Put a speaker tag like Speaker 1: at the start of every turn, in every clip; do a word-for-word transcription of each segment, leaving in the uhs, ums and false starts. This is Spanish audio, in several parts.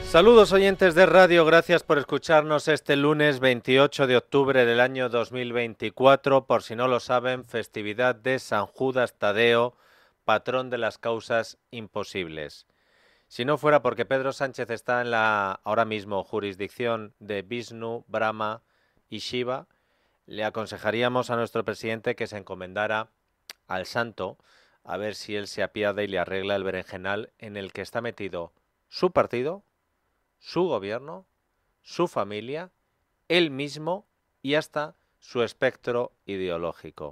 Speaker 1: Saludos oyentes de radio, gracias por escucharnos este lunes veintiocho de octubre del año dos mil veinticuatro, por si no lo saben, festividad de San Judas Tadeo, patrón de las causas imposibles. Si no fuera porque Pedro Sánchez está en la ahora mismo jurisdicción de Vishnu, Brahma y Shiva, le aconsejaríamos a nuestro presidente que se encomendara al santo a ver si él se apiada y le arregla el berenjenal en el que está metido su partido, su gobierno, su familia, él mismo y hasta su espectro ideológico.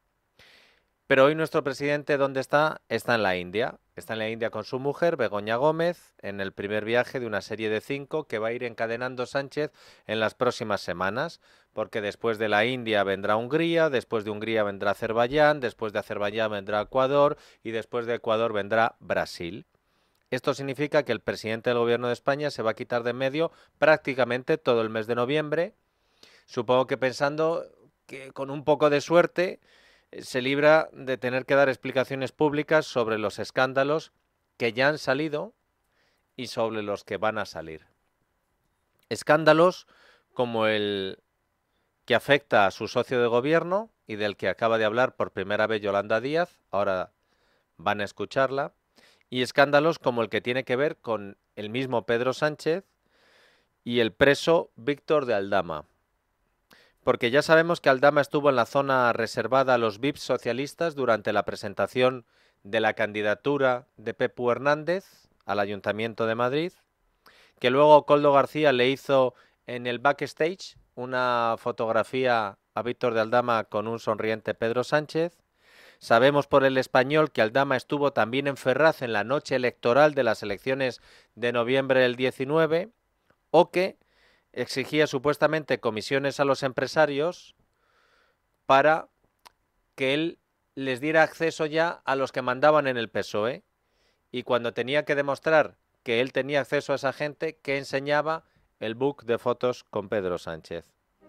Speaker 1: Pero hoy nuestro presidente, ¿dónde está? Está en la India. Está en la India con su mujer, Begoña Gómez, en el primer viaje de una serie de cinco que va a ir encadenando Sánchez en las próximas semanas, porque después de la India vendrá Hungría, después de Hungría vendrá Azerbaiyán, después de Azerbaiyán vendrá Ecuador y después de Ecuador vendrá Brasil. Esto significa que el presidente del gobierno de España se va a quitar de en medio prácticamente todo el mes de noviembre, supongo que pensando que con un poco de suerte se libra de tener que dar explicaciones públicas sobre los escándalos que ya han salido y sobre los que van a salir. Escándalos como el que afecta a su socio de gobierno y del que acaba de hablar por primera vez Yolanda Díaz, ahora van a escucharla, y escándalos como el que tiene que ver con el mismo Pedro Sánchez y el preso Víctor de Aldama. Porque ya sabemos que Aldama estuvo en la zona reservada a los V I Ps socialistas durante la presentación de la candidatura de Pepu Hernández al Ayuntamiento de Madrid, que luego Koldo García le hizo en el backstage una fotografía a Víctor de Aldama con un sonriente Pedro Sánchez. Sabemos por El Español que Aldama estuvo también en Ferraz en la noche electoral de las elecciones de noviembre del diecinueve, o que exigía supuestamente comisiones a los empresarios para que él les diera acceso ya a los que mandaban en el P S O E. Y cuando tenía que demostrar que él tenía acceso a esa gente, que enseñaba el book de fotos con Pedro Sánchez.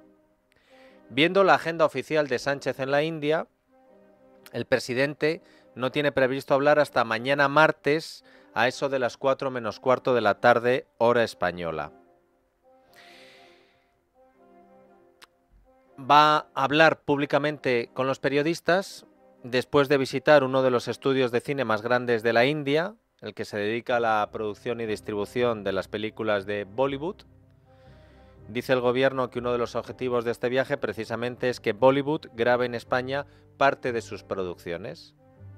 Speaker 1: Viendo la agenda oficial de Sánchez en la India, el presidente no tiene previsto hablar hasta mañana martes a eso de las cuatro menos cuarto de la tarde, hora española. Va a hablar públicamente con los periodistas después de visitar uno de los estudios de cine más grandes de la India, el que se dedica a la producción y distribución de las películas de Bollywood. Dice el gobierno que uno de los objetivos de este viaje precisamente es que Bollywood grabe en España parte de sus producciones.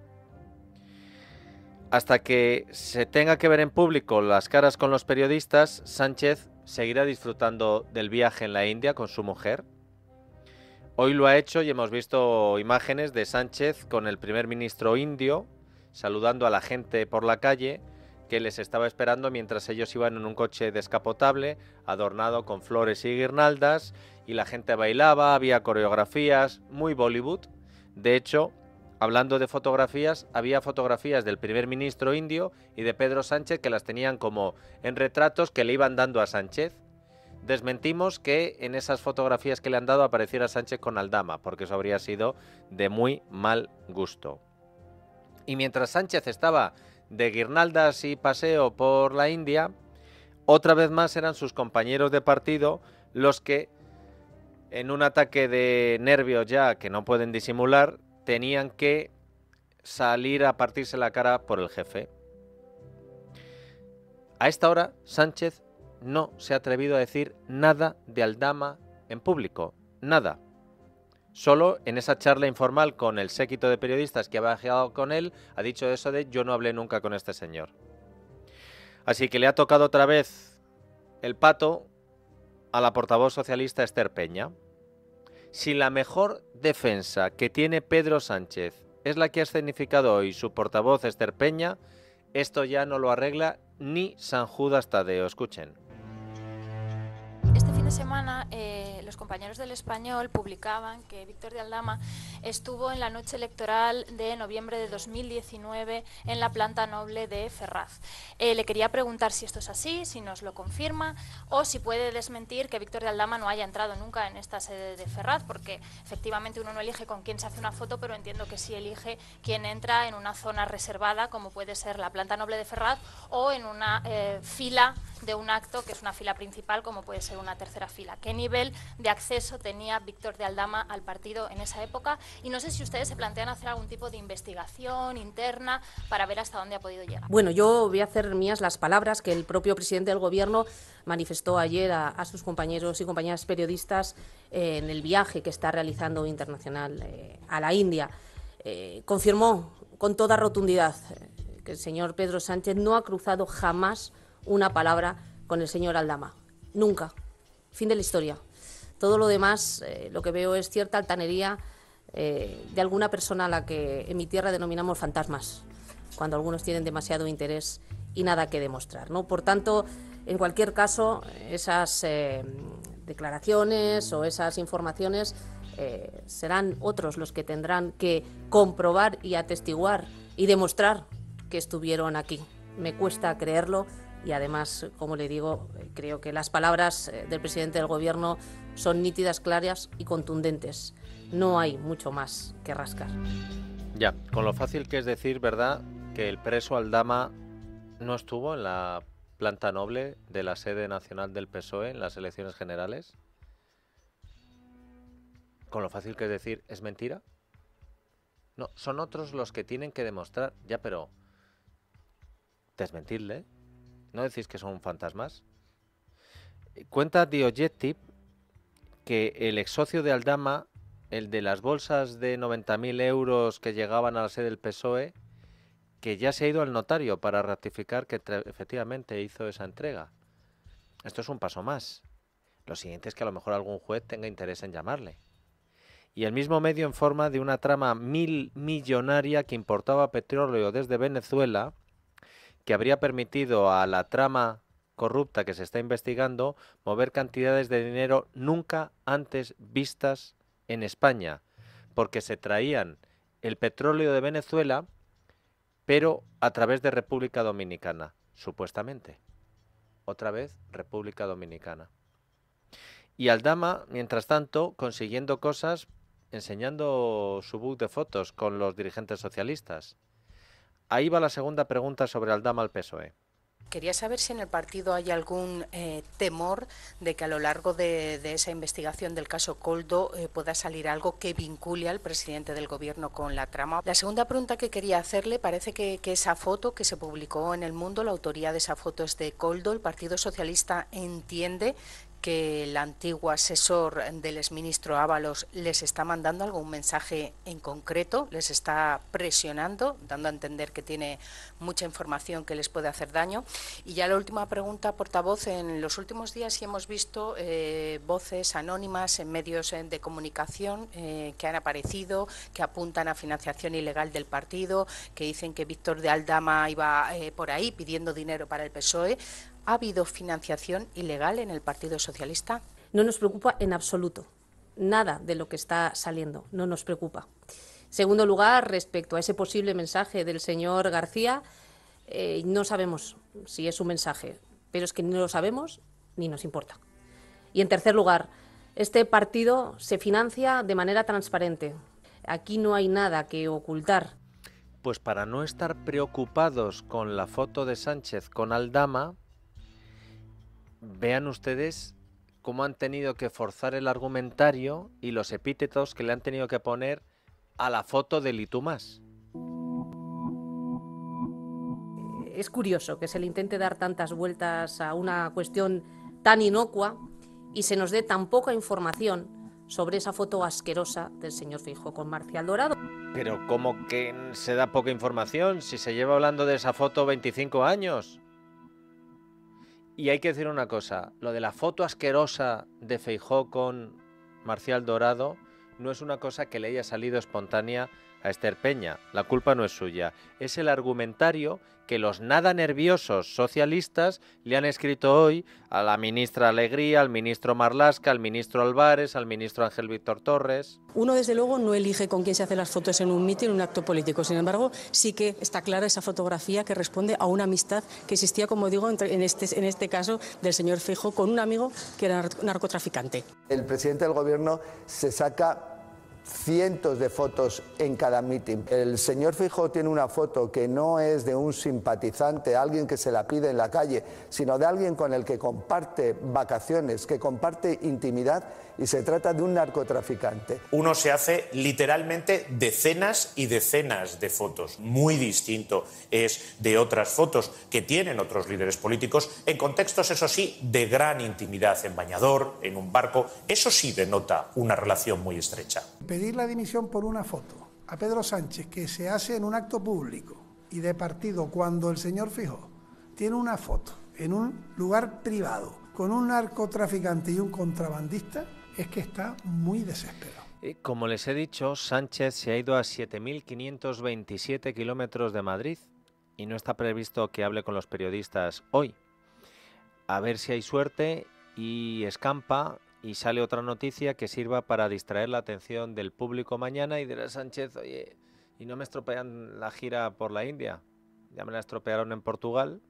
Speaker 1: Hasta que se tenga que ver en público las caras con los periodistas, Sánchez seguirá disfrutando del viaje en la India con su mujer. Hoy lo ha hecho y hemos visto imágenes de Sánchez con el primer ministro indio saludando a la gente por la calle que les estaba esperando mientras ellos iban en un coche descapotable adornado con flores y guirnaldas y la gente bailaba, había coreografías, muy Bollywood. De hecho, hablando de fotografías, había fotografías del primer ministro indio y de Pedro Sánchez que las tenían como en retratos que le iban dando a Sánchez. Desmentimos que en esas fotografías que le han dado apareciera Sánchez con Aldama, porque eso habría sido de muy mal gusto. Y mientras Sánchez estaba de guirnaldas y paseo por la India, otra vez más eran sus compañeros de partido los que, en un ataque de nervios ya que no pueden disimular, tenían que salir a partirse la cara por el jefe. A esta hora, Sánchez no se ha atrevido a decir nada de Aldama en público, nada. Solo en esa charla informal con el séquito de periodistas que ha viajado con él, ha dicho eso de yo no hablé nunca con este señor. Así que le ha tocado otra vez el pato a la portavoz socialista Esther Peña. Si la mejor defensa que tiene Pedro Sánchez es la que ha escenificado hoy su portavoz Esther Peña, esto ya no lo arregla ni San Judas Tadeo. Escuchen.
Speaker 2: Este fin de semana eh, los compañeros del Español publicaban que Víctor de Aldama estuvo en la noche electoral de noviembre de dos mil diecinueve en la planta noble de Ferraz. Eh, le quería preguntar si esto es así, si nos lo confirma o si puede desmentir que Víctor de Aldama no haya entrado nunca en esta sede de Ferraz, porque efectivamente uno no elige con quién se hace una foto, pero entiendo que sí elige quién entra en una zona reservada como puede ser la planta noble de Ferraz o en una eh, fila de un acto que es una fila principal, como puede ser una tercera fila. ¿Qué nivel de acceso tenía Víctor de Aldama al partido en esa época? Y no sé si ustedes se plantean hacer algún tipo de investigación interna para ver hasta dónde ha podido llegar.
Speaker 3: Bueno, yo voy a hacer mías las palabras que el propio presidente del Gobierno manifestó ayer a, a sus compañeros y compañeras periodistas eh, en el viaje que está realizando internacional eh, a la India. Eh, confirmó con toda rotundidad eh, que el señor Pedro Sánchez no ha cruzado jamás una palabra con el señor Aldama. Nunca. Fin de la historia. Todo lo demás, eh, lo que veo es cierta altanería eh, de alguna persona a la que en mi tierra denominamos fantasmas, cuando algunos tienen demasiado interés y nada que demostrar, ¿no? Por tanto, en cualquier caso, esas eh, declaraciones o esas informaciones eh, serán otros los que tendrán que comprobar y atestiguar y demostrar que estuvieron aquí. Me cuesta creerlo y además, como le digo, creo que las palabras del presidente del Gobierno son nítidas, claras y contundentes. No hay mucho más que rascar.
Speaker 1: Ya, con lo fácil que es decir, ¿verdad?, que el preso Aldama no estuvo en la planta noble de la sede nacional del P S O E en las elecciones generales. Con lo fácil que es decir, ¿es mentira? No, son otros los que tienen que demostrar. Ya, pero desmentirle. ¿No decís que son fantasmas? Cuenta The Objective que el ex socio de Aldama, el de las bolsas de noventa mil euros que llegaban a la sede del P S O E, que ya se ha ido al notario para ratificar que efectivamente hizo esa entrega. Esto es un paso más. Lo siguiente es que a lo mejor algún juez tenga interés en llamarle. Y el mismo medio informa de una trama mil millonaria que importaba petróleo desde Venezuela, que habría permitido a la trama corrupta que se está investigando mover cantidades de dinero nunca antes vistas en España, porque se traían el petróleo de Venezuela, pero a través de República Dominicana, supuestamente. Otra vez, República Dominicana. Y Aldama, mientras tanto, consiguiendo cosas, enseñando su book de fotos con los dirigentes socialistas. Ahí va la segunda pregunta sobre Aldama al P S O E.
Speaker 4: Quería saber si en el partido hay algún eh, temor de que a lo largo de, de esa investigación del caso Koldo eh, pueda salir algo que vincule al presidente del Gobierno con la trama. La segunda pregunta que quería hacerle, parece que, que esa foto que se publicó en El Mundo, la autoría de esa foto es de Koldo. El Partido Socialista entiende que el antiguo asesor del exministro Ábalos les está mandando algún mensaje en concreto, les está presionando, dando a entender que tiene mucha información que les puede hacer daño. Y ya la última pregunta, portavoz, en los últimos días sí hemos visto eh, voces anónimas en medios eh, de comunicación eh, que han aparecido, que apuntan a financiación ilegal del partido, que dicen que Víctor de Aldama iba eh, por ahí pidiendo dinero para el P S O E. ¿Ha habido financiación ilegal en el Partido Socialista?
Speaker 3: No nos preocupa en absoluto. Nada de lo que está saliendo no nos preocupa. Segundo lugar, respecto a ese posible mensaje del señor García, eh, no sabemos si es un mensaje, pero es que ni lo sabemos ni nos importa. Y en tercer lugar, este partido se financia de manera transparente. Aquí no hay nada que ocultar.
Speaker 1: Pues para no estar preocupados con la foto de Sánchez con Aldama, vean ustedes cómo han tenido que forzar el argumentario y los epítetos que le han tenido que poner a la foto de Litumás.
Speaker 3: Es curioso que se le intente dar tantas vueltas a una cuestión tan inocua y se nos dé tan poca información sobre esa foto asquerosa del señor Feijóo con Marcial Dorado.
Speaker 1: Pero ¿cómo que se da poca información si se lleva hablando de esa foto veinticinco años? Y hay que decir una cosa, lo de la foto asquerosa de Feijóo con Marcial Dorado no es una cosa que le haya salido espontánea a Esther Peña, la culpa no es suya, es el argumentario que los nada nerviosos socialistas le han escrito hoy a la ministra Alegría, al ministro Marlaska, al ministro Álvarez, al ministro Ángel Víctor Torres.
Speaker 5: Uno, desde luego, no elige con quién se hacen las fotos en un mitin, en un acto político. Sin embargo, sí que está clara esa fotografía que responde a una amistad que existía, como digo, entre, en, este, en este caso del señor Feijóo con un amigo que era narcotraficante.
Speaker 6: El presidente del Gobierno se saca cientos de fotos en cada mitin. El señor Feijóo tiene una foto que no es de un simpatizante, alguien que se la pide en la calle, sino de alguien con el que comparte vacaciones, que comparte intimidad, y se trata de un narcotraficante.
Speaker 7: Uno se hace literalmente decenas y decenas de fotos. Muy distinto es de otras fotos que tienen otros líderes políticos en contextos, eso sí, de gran intimidad, en bañador, en un barco. Eso sí denota una relación muy estrecha.
Speaker 8: Pedir la dimisión por una foto a Pedro Sánchez, que se hace en un acto público y de partido, cuando el señor Feijóo tiene una foto en un lugar privado con un narcotraficante y un contrabandista, es que está muy desesperado.
Speaker 1: Como les he dicho, Sánchez se ha ido a siete mil quinientos veintisiete kilómetros de Madrid y no está previsto que hable con los periodistas hoy. A ver si hay suerte y escampa y sale otra noticia que sirva para distraer la atención del público mañana y dirá Sánchez, oye, ¿y no me estropean la gira por la India? Ya me la estropearon en Portugal.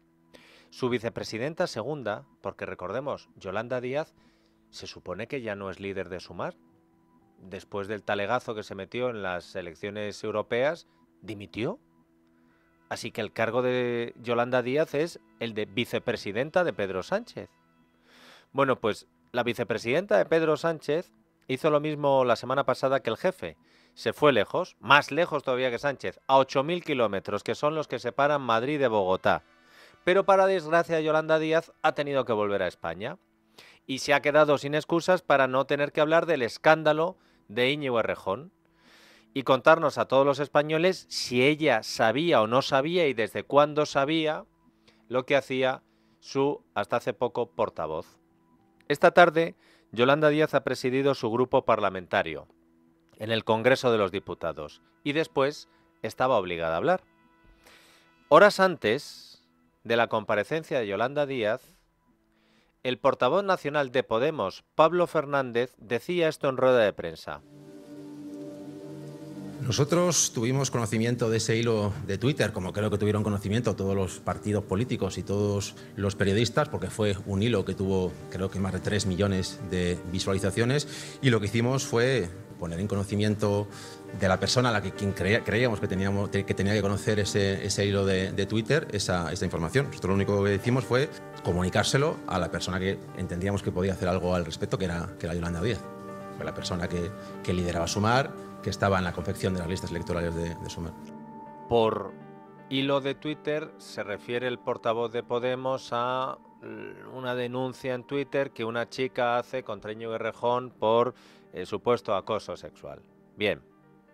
Speaker 1: Su vicepresidenta segunda, porque recordemos, Yolanda Díaz, se supone que ya no es líder de Sumar. Después del talegazo que se metió en las elecciones europeas, dimitió. Así que el cargo de Yolanda Díaz es el de vicepresidenta de Pedro Sánchez. Bueno, pues la vicepresidenta de Pedro Sánchez hizo lo mismo la semana pasada que el jefe. Se fue lejos, más lejos todavía que Sánchez, a ocho mil kilómetros, que son los que separan Madrid de Bogotá. Pero para desgracia de Yolanda Díaz ha tenido que volver a España. Y se ha quedado sin excusas para no tener que hablar del escándalo de Íñigo Errejón y contarnos a todos los españoles si ella sabía o no sabía y desde cuándo sabía lo que hacía su, hasta hace poco, portavoz. Esta tarde, Yolanda Díaz ha presidido su grupo parlamentario en el Congreso de los Diputados y después estaba obligada a hablar. Horas antes de la comparecencia de Yolanda Díaz, el portavoz nacional de Podemos, Pablo Fernández, decía esto en rueda de prensa.
Speaker 9: Nosotros tuvimos conocimiento de ese hilo de Twitter, como creo que tuvieron conocimiento todos los partidos políticos y todos los periodistas, porque fue un hilo que tuvo, creo que más de tres millones de visualizaciones, y lo que hicimos fue poner en conocimiento de la persona a la que quien creía, creíamos que, teníamos, que tenía que conocer ese, ese hilo de, de Twitter, esa, esa información. Nosotros lo único que hicimos fue comunicárselo a la persona que entendíamos que podía hacer algo al respecto, que era, que era Yolanda Díaz. Fue la persona que, que lideraba Sumar, que estaba en la confección de las listas electorales de, de Sumar.
Speaker 1: Por hilo de Twitter se refiere el portavoz de Podemos a una denuncia en Twitter que una chica hace contra Íñigo Errejón por el supuesto acoso sexual. Bien.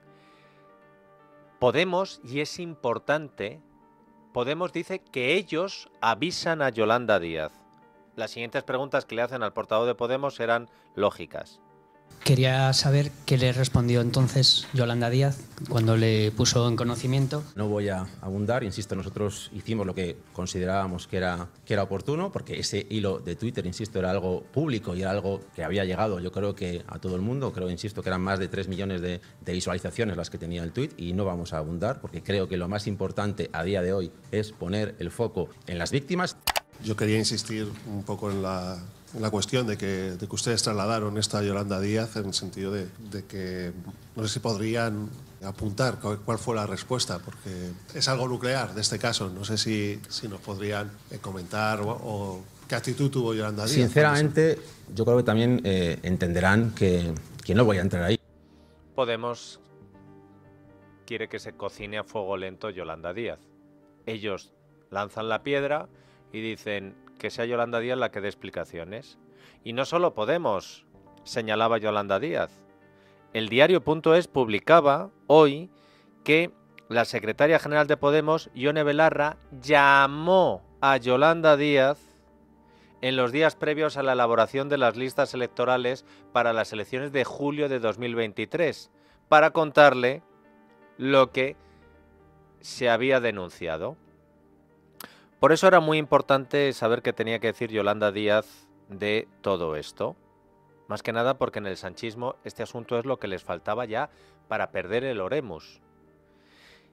Speaker 1: Podemos, y es importante, Podemos dice que ellos avisan a Yolanda Díaz. Las siguientes preguntas que le hacen al portavoz de Podemos eran lógicas.
Speaker 10: Quería saber qué le respondió entonces Yolanda Díaz cuando le puso en conocimiento.
Speaker 9: No voy a abundar, insisto, nosotros hicimos lo que considerábamos que era, que era oportuno, porque ese hilo de Twitter, insisto, era algo público y era algo que había llegado, yo creo que a todo el mundo. Creo, insisto, que eran más de tres millones de, de visualizaciones las que tenía el tuit, y no vamos a abundar, porque creo que lo más importante a día de hoy es poner el foco en las víctimas.
Speaker 11: Yo quería insistir un poco en la... la cuestión de que, de que ustedes trasladaron esto a Yolanda Díaz, en el sentido de, de que no sé si podrían apuntar cuál fue la respuesta, porque es algo nuclear de este caso. No sé si, si nos podrían comentar o, o qué actitud tuvo Yolanda Díaz.
Speaker 9: Sinceramente, yo creo que también eh, entenderán que, que no voy a entrar ahí.
Speaker 1: Podemos quiere que se cocine a fuego lento Yolanda Díaz. Ellos lanzan la piedra y dicen que sea Yolanda Díaz la que dé explicaciones. Y no solo Podemos, señalaba Yolanda Díaz. El diario.es publicaba hoy que la secretaria general de Podemos, Ione Belarra, llamó a Yolanda Díaz en los días previos a la elaboración de las listas electorales para las elecciones de julio de dos mil veintitrés, para contarle lo que se había denunciado. Por eso era muy importante saber qué tenía que decir Yolanda Díaz de todo esto. Más que nada porque en el sanchismo este asunto es lo que les faltaba ya para perder el oremus.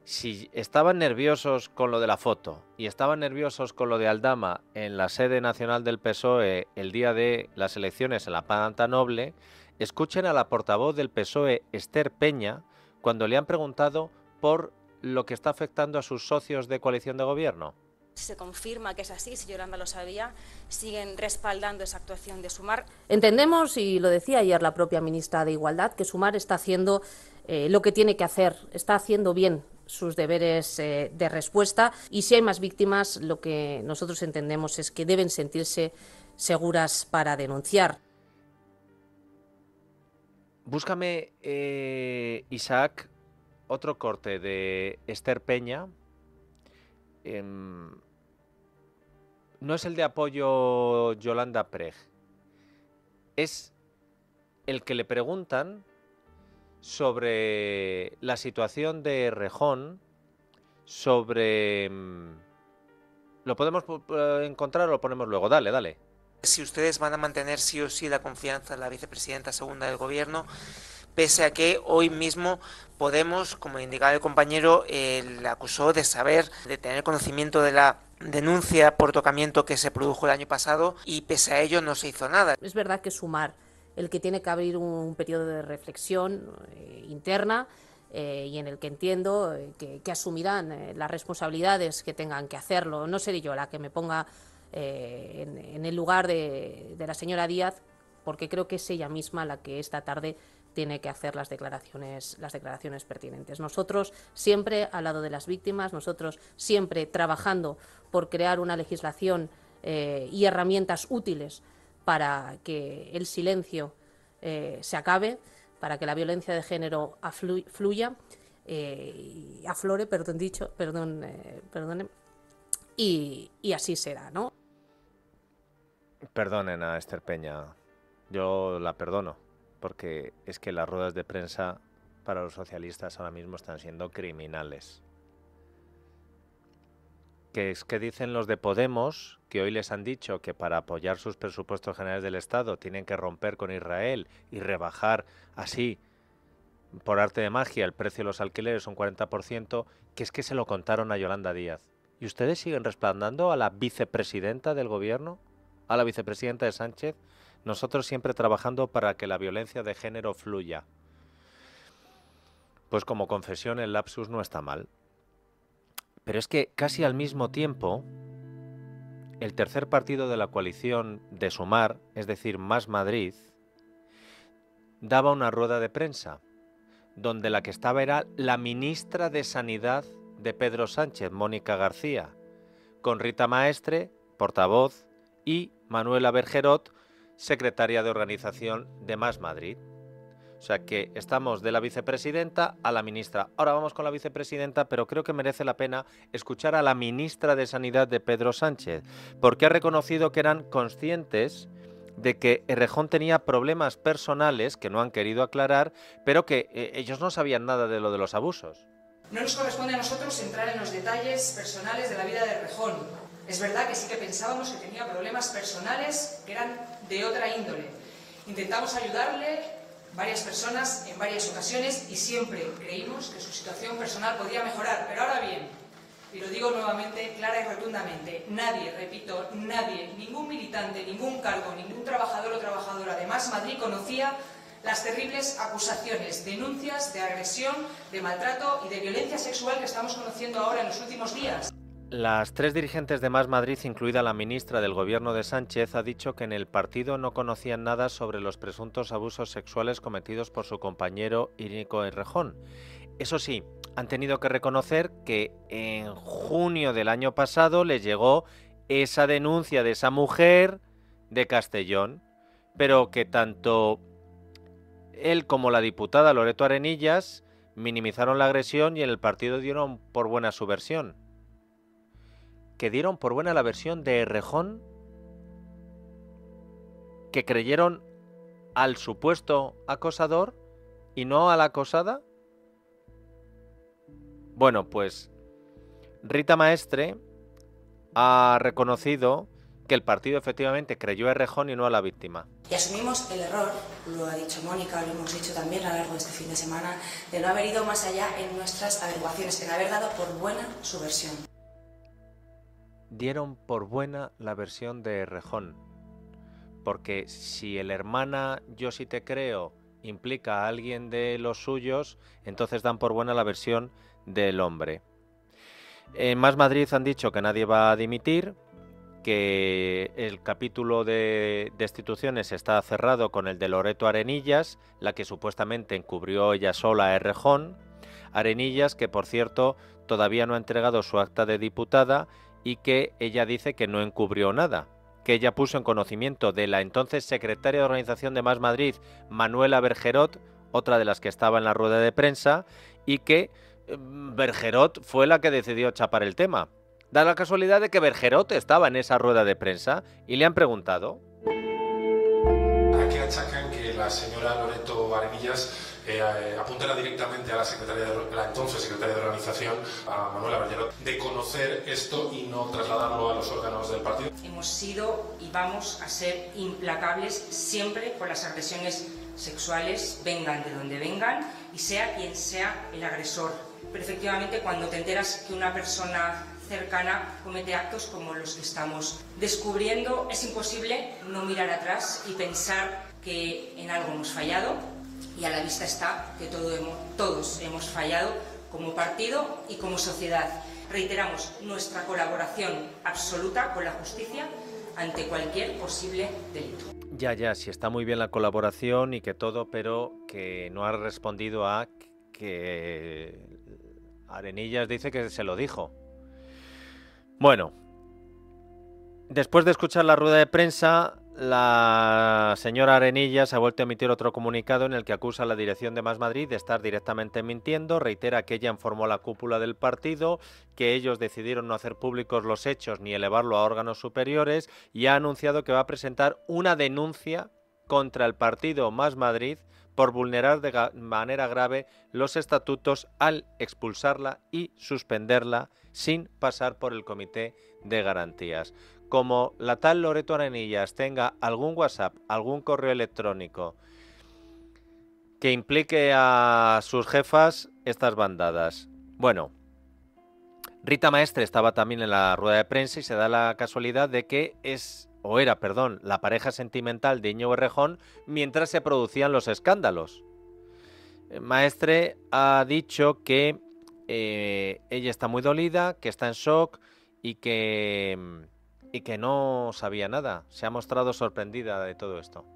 Speaker 1: Si estaban nerviosos con lo de la foto y estaban nerviosos con lo de Aldama en la sede nacional del P S O E el día de las elecciones en la Planta Noble, escuchen a la portavoz del P S O E, Esther Peña, cuando le han preguntado por lo que está afectando a sus socios de coalición de gobierno.
Speaker 12: Se confirma que es así, si Yolanda lo sabía, siguen respaldando esa actuación de Sumar.
Speaker 3: Entendemos, y lo decía ayer la propia ministra de Igualdad, que Sumar está haciendo eh, lo que tiene que hacer, está haciendo bien sus deberes eh, de respuesta, y si hay más víctimas, lo que nosotros entendemos es que deben sentirse seguras para denunciar.
Speaker 1: Búscame, eh, Isaac, otro corte de Esther Peña. Eh, no es el de apoyo Yolanda Prej, es el que le preguntan sobre la situación de Errejón, sobre... ¿Lo podemos encontrar o lo ponemos luego? Dale, dale.
Speaker 13: Si ustedes van a mantener sí o sí la confianza en la vicepresidenta segunda del gobierno, pese a que hoy mismo Podemos, como indicaba el compañero, eh, le acusó de saber, de tener conocimiento de la denuncia por tocamiento que se produjo el año pasado, y pese a ello no se hizo nada.
Speaker 3: Es verdad que Sumar el que tiene que abrir un periodo de reflexión eh, interna eh, y en el que entiendo eh, que, que asumirán eh, las responsabilidades que tengan que hacerlo. No seré yo la que me ponga eh, en, en el lugar de, de la señora Díaz, porque creo que es ella misma la que esta tarde tiene que hacer las declaraciones, las declaraciones pertinentes. Nosotros siempre al lado de las víctimas, nosotros siempre trabajando por crear una legislación eh, y herramientas útiles para que el silencio eh, se acabe, para que la violencia de género aflu fluya, eh, aflore, perdón dicho, perdón, eh, perdone, y, y así será, ¿no?
Speaker 1: Perdonen a Esther Peña, yo la perdono, porque es que las ruedas de prensa para los socialistas ahora mismo están siendo criminales. Que es que dicen los de Podemos, que hoy les han dicho que para apoyar sus presupuestos generales del Estado tienen que romper con Israel y rebajar así, por arte de magia, el precio de los alquileres un cuarenta por ciento, que es que se lo contaron a Yolanda Díaz. ¿Y ustedes siguen respaldando a la vicepresidenta del gobierno? ¿A la vicepresidenta de Sánchez? Nosotros siempre trabajando para que la violencia de género fluya. Pues como confesión el lapsus no está mal. Pero es que casi al mismo tiempo, el tercer partido de la coalición de Sumar, es decir, Más Madrid, daba una rueda de prensa, donde la que estaba era la ministra de Sanidad de Pedro Sánchez, Mónica García, con Rita Maestre, portavoz, y Manuela Bergerot, secretaria de organización de Más Madrid. O sea que estamos de la vicepresidenta a la ministra. Ahora vamos con la vicepresidenta, pero creo que merece la pena escuchar a la ministra de Sanidad de Pedro Sánchez, porque ha reconocido que eran conscientes de que Errejón tenía problemas personales que no han querido aclarar, pero que eh, ellos no sabían nada de lo de los abusos.
Speaker 14: No nos corresponde a nosotros entrar en los detalles personales de la vida de Errejón. Es verdad que sí que pensábamos que tenía problemas personales que eran de otra índole. Intentamos ayudarle varias personas en varias ocasiones y siempre creímos que su situación personal podía mejorar. Pero ahora bien, y lo digo nuevamente, clara y rotundamente, nadie, repito, nadie, ningún militante, ningún cargo, ningún trabajador o trabajadora de Más Madrid conocía las terribles acusaciones, denuncias de agresión, de maltrato y de violencia sexual que estamos conociendo ahora en los últimos días.
Speaker 1: Las tres dirigentes de Más Madrid, incluida la ministra del gobierno de Sánchez, ha dicho que en el partido no conocían nada sobre los presuntos abusos sexuales cometidos por su compañero Íñigo Errejón. Eso sí, han tenido que reconocer que en junio del año pasado les llegó esa denuncia de esa mujer de Castellón, pero que tanto él como la diputada Loreto Arenillas minimizaron la agresión y en el partido dieron por buena su versión. Que dieron por buena la versión de Errejón, que creyeron al supuesto acosador y no a la acosada. Bueno, pues Rita Maestre ha reconocido que el partido efectivamente creyó a Errejón y no a la víctima.
Speaker 15: Y asumimos el error, lo ha dicho Mónica, lo hemos dicho también a lo largo de este fin de semana, de no haber ido más allá en nuestras averiguaciones, en haber dado por buena su versión.
Speaker 1: Dieron por buena la versión de Errejón, porque si el hermana yo sí te creo implica a alguien de los suyos, entonces dan por buena la versión del hombre. En Más Madrid han dicho que nadie va a dimitir, que el capítulo de destituciones está cerrado con el de Loreto Arenillas, la que supuestamente encubrió ella sola a Errejón. Arenillas, que por cierto todavía no ha entregado su acta de diputada y que ella dice que no encubrió nada, que ella puso en conocimiento de la entonces secretaria de organización de Más Madrid, Manuela Bergerot, otra de las que estaba en la rueda de prensa, y que Bergerot fue la que decidió chapar el tema. Da la casualidad de que Bergerot estaba en esa rueda de prensa y le han preguntado.
Speaker 16: ¿A qué achacan que la señora Loreto Arenillas eh, eh, apuntara directamente a la secretaria de la entonces secretaria de organización, a Manuela Bergerot, de conocer esto y no trasladarlo a los órganos del partido?
Speaker 14: Hemos sido y vamos a ser implacables siempre con las agresiones sexuales, vengan de donde vengan y sea quien sea el agresor. Pero efectivamente, cuando te enteras que una persona cercana comete actos como los que estamos descubriendo, es imposible no mirar atrás y pensar que en algo hemos fallado, y a la vista está que todo hemos, todos hemos fallado como partido y como sociedad. Reiteramos nuestra colaboración absoluta con la justicia ante cualquier posible delito.
Speaker 1: Ya, ya, sí está muy bien la colaboración y que todo, pero que no ha respondido a que Arenillas dice que se lo dijo. Bueno, después de escuchar la rueda de prensa, la señora Arenillas ha vuelto a emitir otro comunicado en el que acusa a la dirección de Más Madrid de estar directamente mintiendo, reitera que ella informó a la cúpula del partido, que ellos decidieron no hacer públicos los hechos ni elevarlo a órganos superiores, y ha anunciado que va a presentar una denuncia contra el partido Más Madrid por vulnerar de manera grave los estatutos al expulsarla y suspenderla sin pasar por el Comité de Garantías. Como la tal Loreto Arenillas tenga algún WhatsApp, algún correo electrónico que implique a sus jefas, estas bandadas. Bueno, Rita Maestre estaba también en la rueda de prensa y se da la casualidad de que es... o era, perdón, la pareja sentimental de Íñigo Errejón mientras se producían los escándalos. Maestre ha dicho que eh, ella está muy dolida, que está en shock y que, y que no sabía nada. Se ha mostrado sorprendida de todo esto.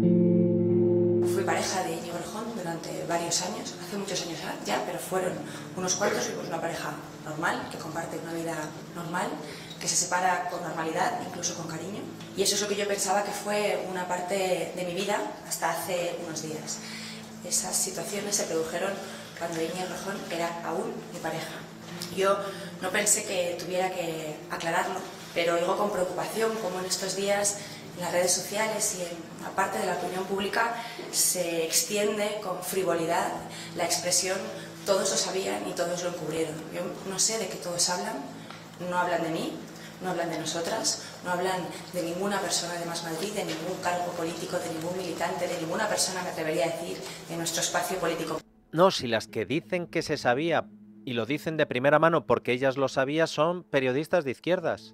Speaker 15: Fui pareja de Íñigo Errejón durante varios años, hace muchos años ya, pero fueron unos cuantos, y pues una pareja normal, que comparte una vida normal, que se separa con normalidad, incluso con cariño. Y eso es lo que yo pensaba que fue una parte de mi vida hasta hace unos días. Esas situaciones se produjeron cuando Íñigo Errejón era aún mi pareja. Yo no pensé que tuviera que aclararlo, pero oigo con preocupación cómo en estos días en las redes sociales y en la parte de la opinión pública se extiende con frivolidad la expresión "todos lo sabían y todos lo encubrieron". Yo no sé de qué todos hablan, no hablan de mí, no hablan de nosotras, no hablan de ninguna persona de Más Madrid, de ningún cargo político, de ningún militante, de ninguna persona, me atrevería a decir, de nuestro espacio político.
Speaker 1: No, si las que dicen que se sabía y lo dicen de primera mano porque ellas lo sabían son periodistas de izquierdas.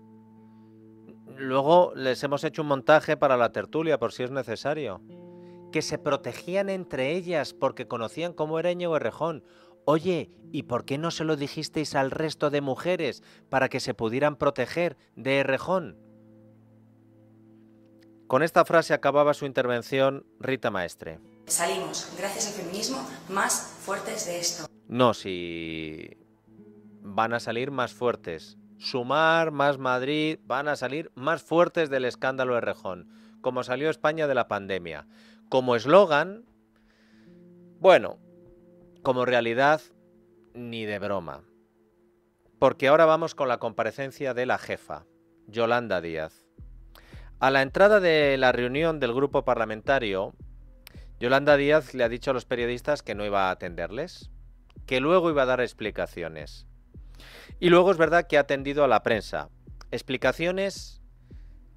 Speaker 1: Luego les hemos hecho un montaje para la tertulia por si es necesario. Que se protegían entre ellas porque conocían cómo era Íñigo Errejón. Oye, ¿y por qué no se lo dijisteis al resto de mujeres para que se pudieran proteger de Errejón? Con esta frase acababa su intervención Rita Maestre.
Speaker 15: Salimos, gracias al feminismo, más fuertes de esto.
Speaker 1: No, si van a salir más fuertes. Sumar, Más Madrid, van a salir más fuertes del escándalo Errejón, como salió España de la pandemia. Como eslogan, bueno, como realidad, ni de broma. Porque ahora vamos con la comparecencia de la jefa, Yolanda Díaz. A la entrada de la reunión del grupo parlamentario, Yolanda Díaz le ha dicho a los periodistas que no iba a atenderles, que luego iba a dar explicaciones. Y luego es verdad que ha atendido a la prensa. Explicaciones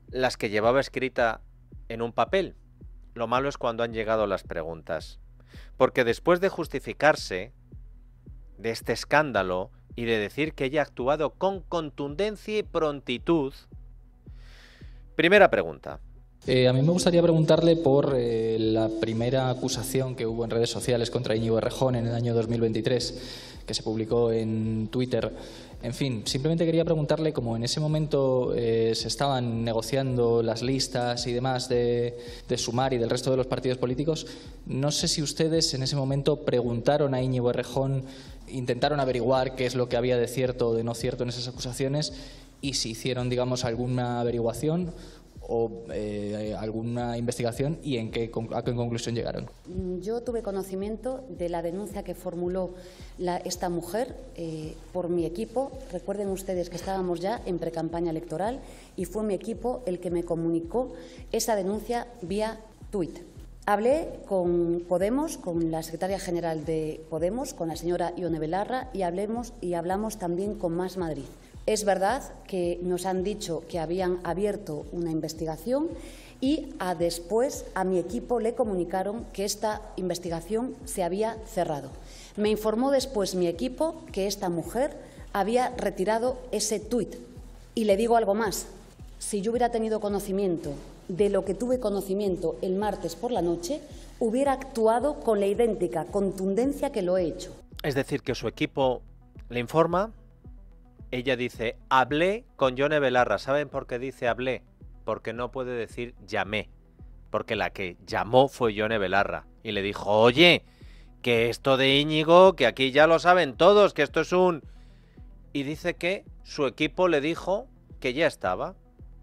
Speaker 1: las que llevaba escrita en un papel. Lo malo es cuando han llegado las preguntas. Porque después de justificarse de este escándalo y de decir que ella ha actuado con contundencia y prontitud... Primera pregunta.
Speaker 17: Eh, a mí me gustaría preguntarle por eh, la primera acusación que hubo en redes sociales contra Íñigo Errejón en el año dos mil veintitrés, que se publicó en Twitter. En fin, simplemente quería preguntarle, como en ese momento eh, se estaban negociando las listas y demás de, de Sumar y del resto de los partidos políticos, no sé si ustedes en ese momento preguntaron a Íñigo Errejón, intentaron averiguar qué es lo que había de cierto o de no cierto en esas acusaciones y si hicieron, digamos, alguna averiguación o eh, alguna investigación y en qué, a qué conclusión llegaron.
Speaker 18: Yo tuve conocimiento de la denuncia que formuló la, esta mujer eh, por mi equipo. Recuerden ustedes que estábamos ya en precampaña electoral y fue mi equipo el que me comunicó esa denuncia vía tuit. Hablé con Podemos, con la secretaria general de Podemos, con la señora Ione Belarra y, hablemos, y hablamos también con Más Madrid. Es verdad que nos han dicho que habían abierto una investigación y a después a mi equipo le comunicaron que esta investigación se había cerrado. Me informó después mi equipo que esta mujer había retirado ese tuit. Y le digo algo más. Si yo hubiera tenido conocimiento de lo que tuve conocimiento el martes por la noche, hubiera actuado con la idéntica contundencia que lo he hecho.
Speaker 1: Es decir, que su equipo le informa. Ella dice, hablé con Ione Belarra. ¿Saben por qué dice hablé? Porque no puede decir llamé. Porque la que llamó fue Ione Belarra. Y le dijo, oye, que esto de Íñigo, que aquí ya lo saben todos, que esto es un... Y dice que su equipo le dijo que ya estaba.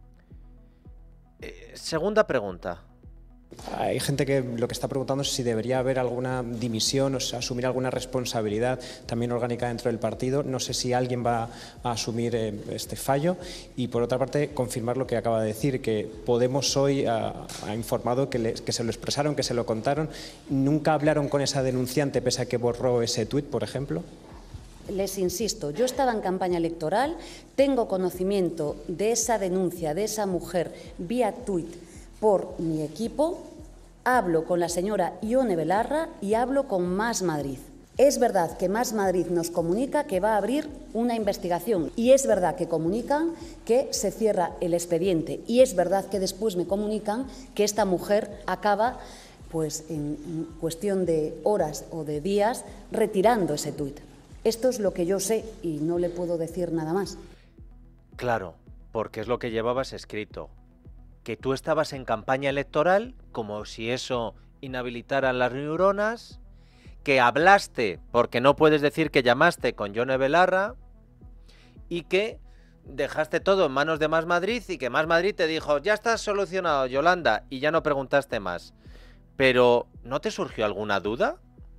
Speaker 1: Eh, segunda pregunta.
Speaker 19: Hay gente que lo que está preguntando es si debería haber alguna dimisión o sea, asumir alguna responsabilidad también orgánica dentro del partido. No sé si alguien va a asumir eh, este fallo. Y por otra parte, confirmar lo que acaba de decir, que Podemos hoy ha, ha informado que, le, que se lo expresaron, que se lo contaron. ¿Nunca hablaron con esa denunciante pese a que borró ese tuit, por ejemplo?
Speaker 18: Les insisto, yo estaba en campaña electoral, tengo conocimiento de esa denuncia de esa mujer vía tuit por mi equipo, hablo con la señora Ione Belarra y hablo con Más Madrid. Es verdad que Más Madrid nos comunica que va a abrir una investigación y es verdad que comunican que se cierra el expediente y es verdad que después me comunican que esta mujer acaba, pues en cuestión de horas o de días, retirando ese tuit. Esto es lo que yo sé y no le puedo decir nada más.
Speaker 1: Claro, porque es lo que llevabas escrito. Que tú estabas en campaña electoral, como si eso inhabilitara las neuronas, que hablaste, porque no puedes decir que llamaste con Ione Belarra, y que dejaste todo en manos de Más Madrid y que Más Madrid te dijo, ya estás solucionado, Yolanda, y ya no preguntaste más. Pero, ¿no te surgió alguna duda?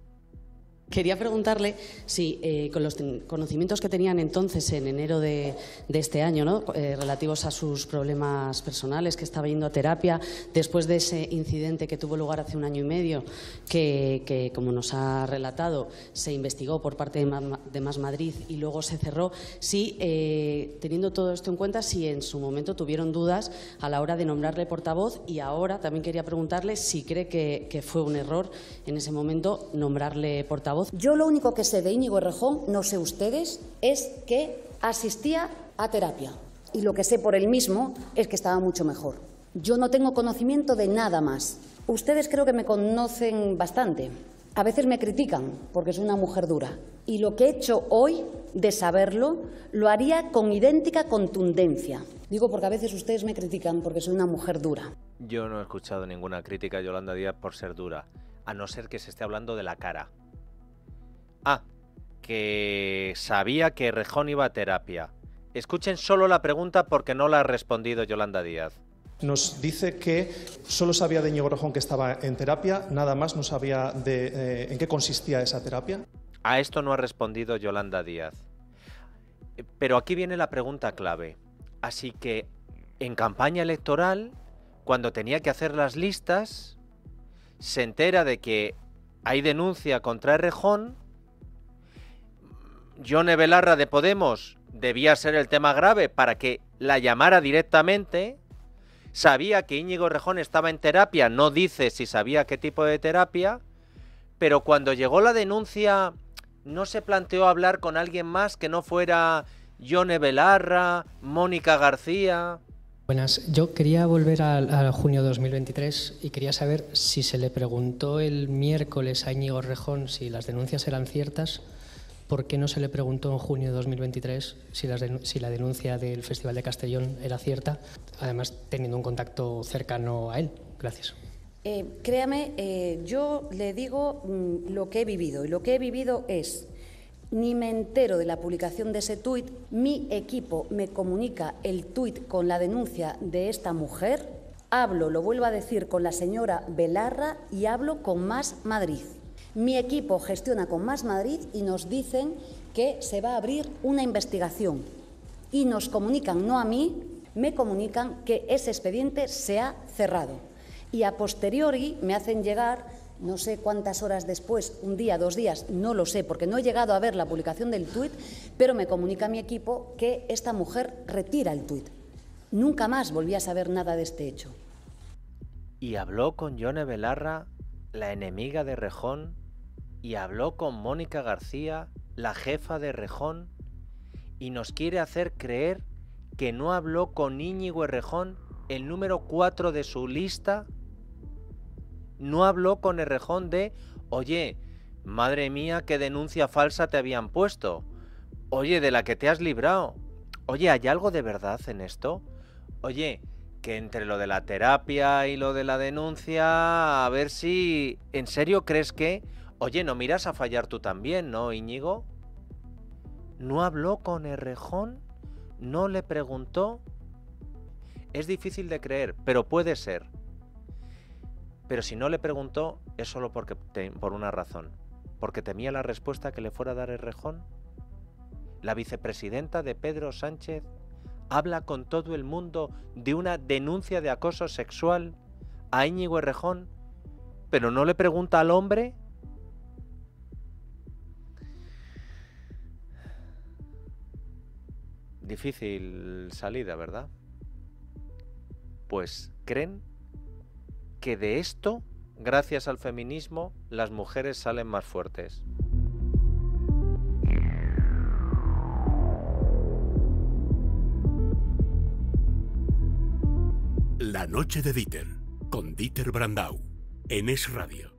Speaker 3: Quería preguntarle si, eh, con los conocimientos que tenían entonces, en enero de, de este año, ¿no? eh, relativos a sus problemas personales, que estaba yendo a terapia, después de ese incidente que tuvo lugar hace un año y medio, que, que como nos ha relatado, se investigó por parte de, Ma, de Más Madrid y luego se cerró, si, eh, teniendo todo esto en cuenta, si en su momento tuvieron dudas a la hora de nombrarle portavoz, y ahora también quería preguntarle si cree que, que fue un error en ese momento nombrarle portavoz.
Speaker 18: Yo lo único que sé de Íñigo Errejón, no sé ustedes, es que asistía a terapia. Y lo que sé por él mismo es que estaba mucho mejor. Yo no tengo conocimiento de nada más. Ustedes creo que me conocen bastante. A veces me critican porque soy una mujer dura. Y lo que he hecho hoy, de saberlo, lo haría con idéntica contundencia. Digo porque a veces ustedes me critican porque soy una mujer dura.
Speaker 1: Yo no he escuchado ninguna crítica a Yolanda Díaz por ser dura, a no ser que se esté hablando de la cara. Ah, que sabía que Errejón iba a terapia. Escuchen solo la pregunta porque no la ha respondido Yolanda Díaz.
Speaker 20: Nos dice que solo sabía de Íñigo Errejón que estaba en terapia, nada más no sabía de, eh, en qué consistía esa terapia.
Speaker 1: A esto no ha respondido Yolanda Díaz. Pero aquí viene la pregunta clave. Así que en campaña electoral, cuando tenía que hacer las listas, se entera de que hay denuncia contra Errejón. Ione Belarra de Podemos debía ser el tema grave para que la llamara directamente sabía que Íñigo Errejón estaba en terapia, no dice si sabía qué tipo de terapia, pero cuando llegó la denuncia no se planteó hablar con alguien más que no fuera Yone Belarra, Mónica García.
Speaker 10: Buenas, yo quería volver al, al junio de dos mil veintitrés y quería saber si se le preguntó el miércoles a Íñigo Errejón si las denuncias eran ciertas, ¿por qué no se le preguntó en junio de dos mil veintitrés si, las si la denuncia del Festival de Castellón era cierta, además teniendo un contacto cercano a él? Gracias.
Speaker 18: Eh, créame, eh, yo le digo mm, lo que he vivido, y lo que he vivido es, ni me entero de la publicación de ese tuit, mi equipo me comunica el tuit con la denuncia de esta mujer, hablo, lo vuelvo a decir, con la señora Belarra y hablo con Más Madrid. Mi equipo gestiona con Más Madrid y nos dicen que se va a abrir una investigación y nos comunican, no a mí, me comunican que ese expediente se ha cerrado. Y a posteriori me hacen llegar, no sé cuántas horas después, un día, dos días, no lo sé, porque no he llegado a ver la publicación del tuit, pero me comunica mi equipo que esta mujer retira el tuit. Nunca más volví a saber nada de este hecho.
Speaker 1: Y habló con Yone Belarra, la enemiga de Errejón, y habló con Mónica García, la jefa de Errejón, y nos quiere hacer creer que no habló con Íñigo Errejón, el número cuatro de su lista. No habló con Errejón de, oye, madre mía, qué denuncia falsa te habían puesto. Oye, de la que te has librado. Oye, ¿hay algo de verdad en esto? Oye, que entre lo de la terapia y lo de la denuncia, a ver si... ¿En serio crees que...? Oye, no miras a fallar tú también, ¿no, Íñigo? ¿No habló con Errejón? ¿No le preguntó? Es difícil de creer, pero puede ser. Pero si no le preguntó, es solo porque te, por una razón. Porque temía la respuesta que le fuera a dar Errejón. La vicepresidenta de Pedro Sánchez habla con todo el mundo de una denuncia de acoso sexual a Íñigo Errejón, pero no le pregunta al hombre. Difícil salida, ¿verdad? Pues creen que de esto, gracias al feminismo, las mujeres salen más fuertes.
Speaker 21: La noche de Dieter, con Dieter Brandau, en Es Radio.